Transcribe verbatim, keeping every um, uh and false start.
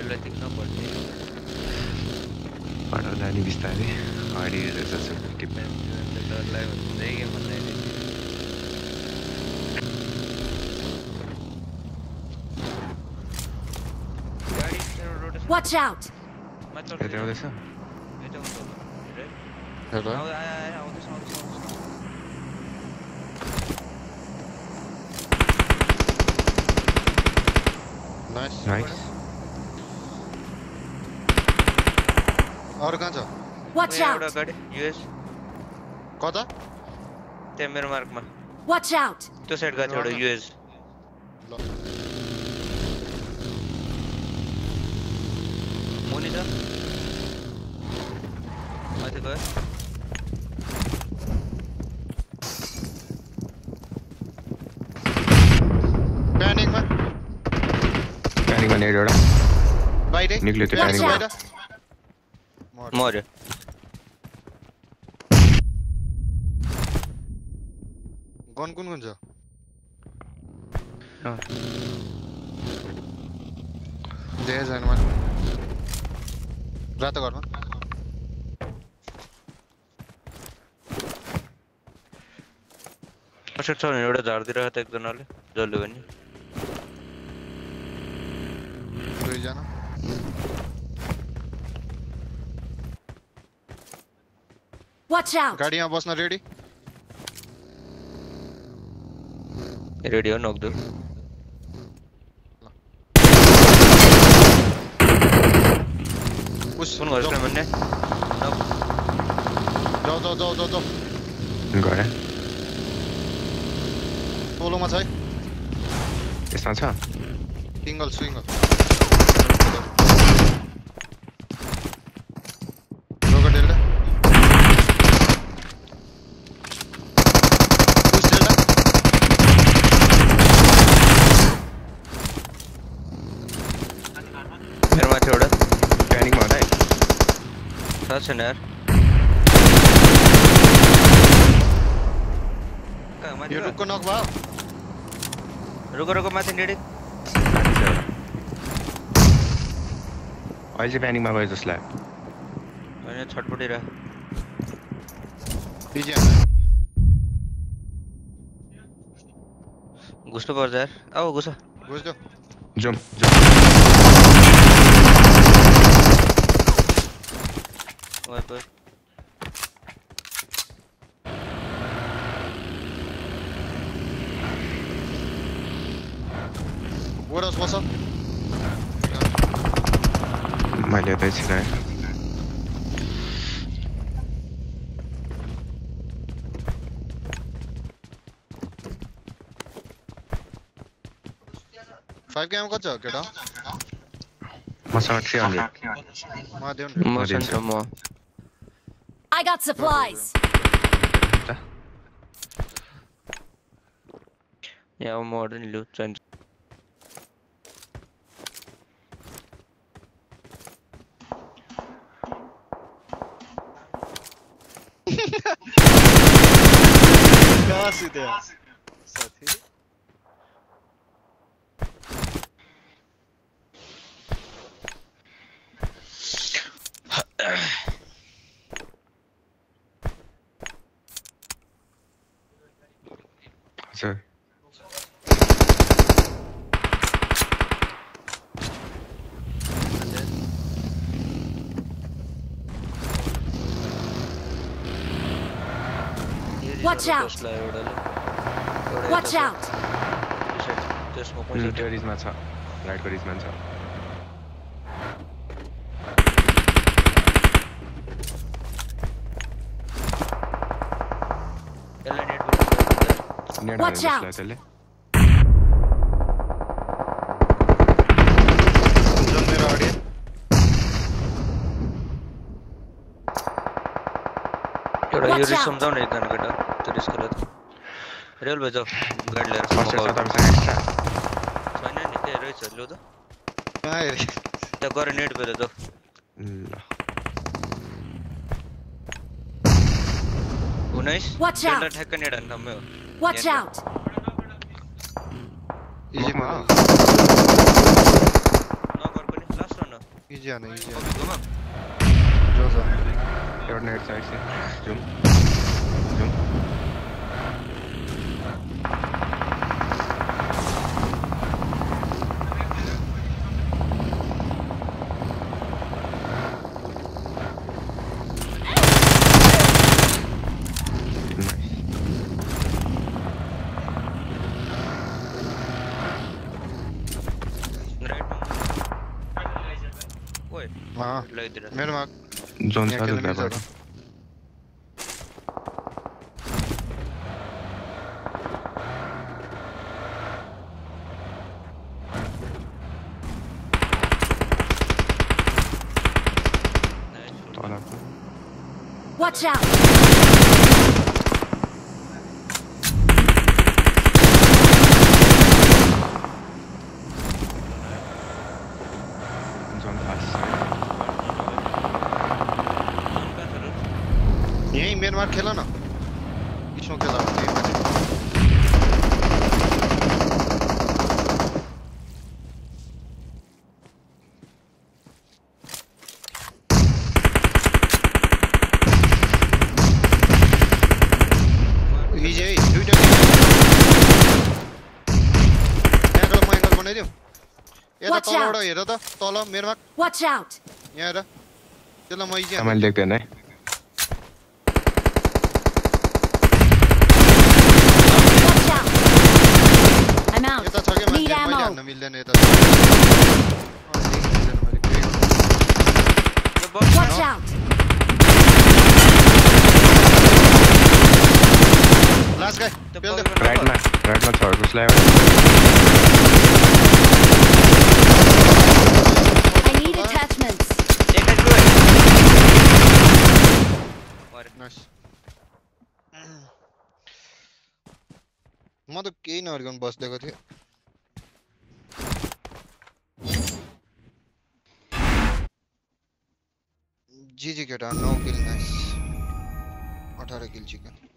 Railway देख्न पर्छ बाटो जाने बिस्तारै अगाडि रहेछ के डर लाग्यो भन्दै के भन्दै गाडी रोड Watch out! मात्र यता आउँदैछ यता हुन्छ हेलो आउ आउ आउँदैछ आउँदैछ नाइस नाइस अरु कहाँ छ Watch एउटा out! गाडी युएस कता त्यहाँ मेरो मार्कमा Watch out! त्यो साइड गएको थियो एउटा युएस ल मुनि छ माथि गयो प्यानिङमा प्यानिङमा नेड एउटा बाहिरै निक्ल्यो त्यो Watch प्यानिङबाट out! मर्यो गन कुन कुन छ त्यही छैन मलाई रातो घरमा असर छ भने एउटा झारतिर त एकजनाले जल्यो भने दुईजना Watch out! गाडीमा बस्न रेडी रेडी हो नोक्दो पुस कुन घर छ भन्ने जाऊ जाऊ जाऊ जाऊ जाऊ गरे सोलोमा छ है यसमा छ सिङ्गल सिङ्गल रोको डेल्टा पुस डेल्टा मेरो माथि एउटा प्यानिङमा होला है थाहा छैन यार कहाँ माथि यो गयो? रुखको नक भयो रुको रुको माथि नेडी अहिले चाहिँ प्यानिङमा गयो जस्तो लाग्यो होइन छटपटिरह डिजे घुस्नु पर्छ यार आऊ घुस बुझ्यो जुम ओए ओए ओरस बस मैले यतै छिराएँ फाइभ केमा कति छ केटा मसँग थ्री हन्ड्रेड म देऊ न म सन्च म I got supplies! यहाँ म अर्डर नि लु चाहिन्छ कहाँ सिधे साथी हजुर Watch out! Watch out! त्यो रिजमा छ राइटको रिजमा छ नेट Watch out! त्यसले जुन मेरो अगाडि एउटा यो Watch रिस out! सम्झाउ न एकजना केटा त्यो रिस गरेर रेल भेजाउ गाडी लिएर फर्स्ट छ छैन तपाईसँग एक्स्ट्रा नि त्यही रहेछ लु त कहाँ हेरे त्यहाँ गएर नेट भेर जाऊ ल उन्नाइस Watch out! ठ्याक्क नेट हान्नु ठम्मै हो Watch out! इजीमा नगर पनि लास्ट रन हो इजी आना इजी अभी आना घुमा जो जो एउटा नेट साइड से जुम जुम राइट ओए हाँ लै दिरा मेरे मार्क जोन यहाँ छ के दुईटा मिल बाटो तल Watch out! जोन पास यही मेरे मार्क खेला ना किसों खेला यही मार्क इजी है दुईटा एंगल म एंगल बनाइदिउँ यता Watch तलबाट out. हेर त तल मेरो मार्क Watch out! यहाँ हेर त्यसलाई म इजी मैले देख्दैन है Watch out! I'm out. यता छ के Need मान्छे मैले ammo. हान्न मिल्दैन यता अँ, देख्दैन मैले केही गर्नु। Watch out! लास्ट गाई त्यो पेल दे बगल- राइटमा राइटमा छ घुसलाई I need attachments. एक है दुई मारे नाइस म त केही नगरिकन बस्देको थिएँ जी जी केटा नौ किल नाइस अठारह किल चिकन